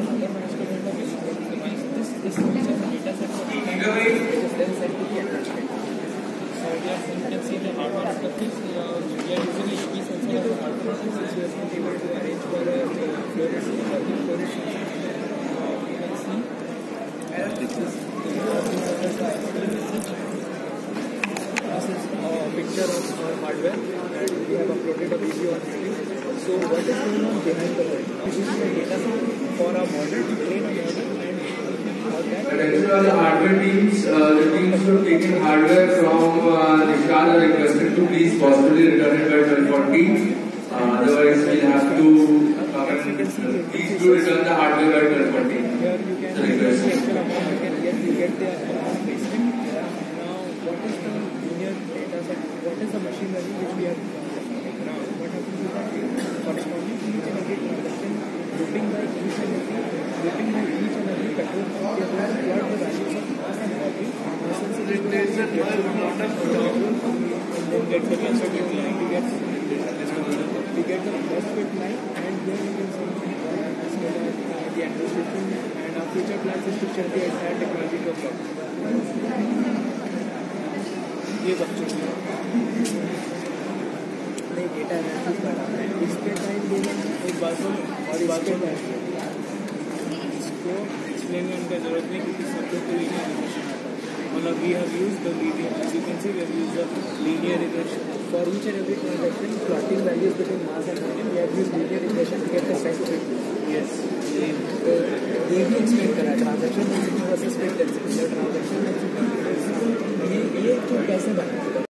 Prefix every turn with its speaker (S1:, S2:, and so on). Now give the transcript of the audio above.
S1: other master data will device this data set for data which is then sent to the attachment. So here you can see the hardware interface. We are using a UV sensor as a hardware since we are not able to arrange for a fluorescence sensor. You can see this is a picture of our hardware and we have uploaded a video on YouTube. So what is going on behind the world? This is the data set for our model to train a model and all that.
S2: But actually all the hardware teams, the teams who have taken hardware from Nishad are requested to please possibly return it by 12:40. Otherwise we'll have to please do return the hardware by 12:40.
S1: Here you can see the actual amount you can get. You get the placement. Now what is the linear data set? What is the machine learning which we have now? What happens is that corresponding to each and every transaction, grouping by each and every petrol pump, we are going to plot the values of mass and volume. Since it is a certain amount of petrol pump, and then get the cluster fit line, we get the first fit line, and then we can see the administration and our future plans is to share the entire technology to a cloud. ये बच्चों नहीं data analysis करा है इसके time देना एक बात और बात इसको एक्सप्लेन करने का जरूरत नहीं क्योंकि सब लोग को लीनियर रिग्रेशन आता है मतलब we have used the linear as you can see we have used the linear regression for each and every transaction plotting values between mass and volume we have used linear regression to get the best fit yes ये भी explain करा transaction density versus fit density transaction density ये तो कैसे बना